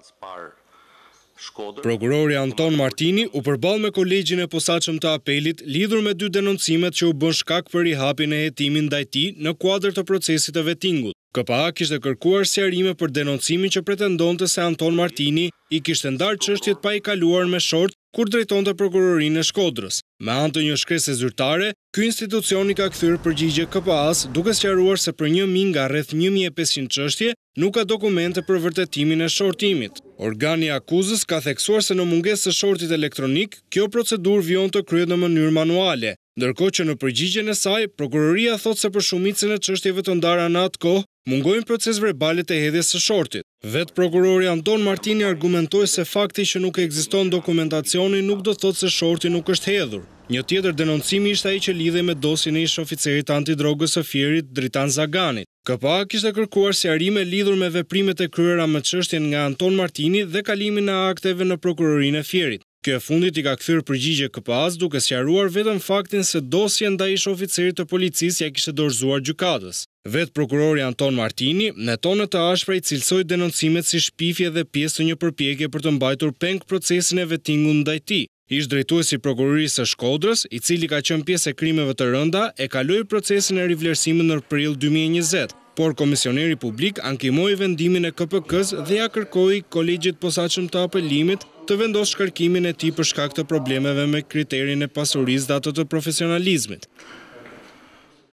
Prokurori Anton Martini u përball me kolegjin e posaçëm të apelit lidhur me 2 denoncimet që u bën shkak për rihapjen e hetimit ndaj tij në kuadër të procesit të vettingut. KPA kishte kërkuar sqarime për denoncimin që pretendonte se Anton Martini i kishte ndarë çështjet pa i kaluar me short kur drejtonte prokurorinë e Shkodrës. Me anë të një shkresë zyrtare, ky institucion i ka kthyer përgjigje KPA-s duke sqaruar se për 1000 nga rreth 1500 çështje nuk ka dokumente për vërtetimin e shortimit. Organi i akuzës ka theksuar se në mungesë të shortit elektronik, kjo procedurë vijon të kryhet në mënyrë manuale, ndërkohë që në përgjigjen e saj, prokuroria thotë se për shumicën e çështjeve të ndara në atë kohë, mungojnë proces verbale të hedhjes së shortit. Vetë prokurori Anton Martini argumentoi se fakti që nuk ekziston dokumentacioni nuk do thotë se shorti nuk është hedhur. Një tjetër denoncimi ishte ai që lidhej me dosjen e ish oficerit antidrogës së Fierit, Dritan Zaganit. KPA kishte kërkuar sqarime lidhur me veprimet e kryera me çështjen nga Anton Martini dhe kalimin e akteve në prokurorinë e Fierit. Kjo e fundit i ka kthyer përgjigje KPA-s duke sqaruar vetëm faktin se dosja ndaj ish oficerit të policisë ja kishte dorëzuar gjykatës. Vetë prokurori Anton Martini në tone të ashpra i cilësoi denoncimet si shpifje dhe pjesë të një përpjekje për të mbajtur peng procesin e vettingut ndaj tij. Ish drejtuesi i prokurorisë së Shkodrës, i cili ka qenë pjesë e krimeve të rënda, e kaloi procesin e rivlerësimit në prill 2020. Por komisioneri publik ankimoi vendimin e KPK-s dhe ja kërkoi kolegjit posaçëm të apelimit të vendosë shkarkimin e tij për shkak të problemeve me kriterin e pasurisë dhe ato të profesionalizmit.